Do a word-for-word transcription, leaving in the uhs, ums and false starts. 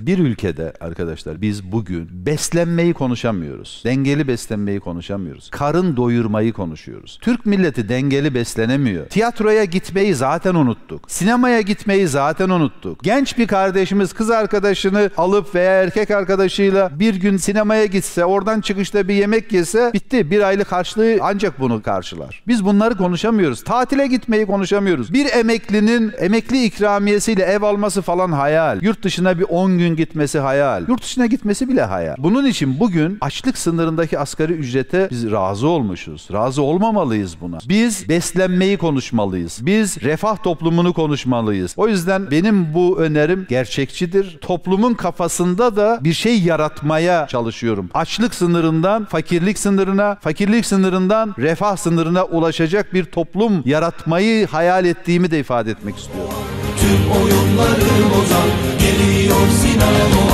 Bir ülkede arkadaşlar biz bugün beslenmeyi konuşamıyoruz. Dengeli beslenmeyi konuşamıyoruz. Karın doyurmayı konuşuyoruz. Türk milleti dengeli beslenemiyor. Tiyatroya gitmeyi zaten unuttuk. Sinemaya gitmeyi zaten unuttuk. Genç bir kardeşimiz kız arkadaşını alıp veya erkek arkadaşıyla bir gün sinemaya gitse, oradan çıkışta bir yemek yese bitti. Bir aylık harçlığı ancak bunu karşılar. Biz bunları konuşamıyoruz. Tatile gitmeyi konuşamıyoruz. Bir emeklinin emekli ikramiyesiyle ev alması falan hayal. Yurt dışına bir on gün gitmesi hayal. Yurt dışına gitmesi bile hayal. Bunun için bugün açlık sınırındaki asgari ücrete biz razı olmuşuz. Razı olmamalıyız buna. Biz beslenmeyi konuşmalıyız. Biz refah toplumunu konuşmalıyız. O yüzden benim bu önerim gerçekçidir. Toplumun kafasında da bir şey yaratmaya çalışıyorum. Açlık sınırından fakirlik sınırına, fakirlik sınırından refah sınırına ulaşacak bir toplum yaratmayı hayal ettiğimi de ifade etmek istiyorum. Tüm oyunları bozan geliyor Sinan.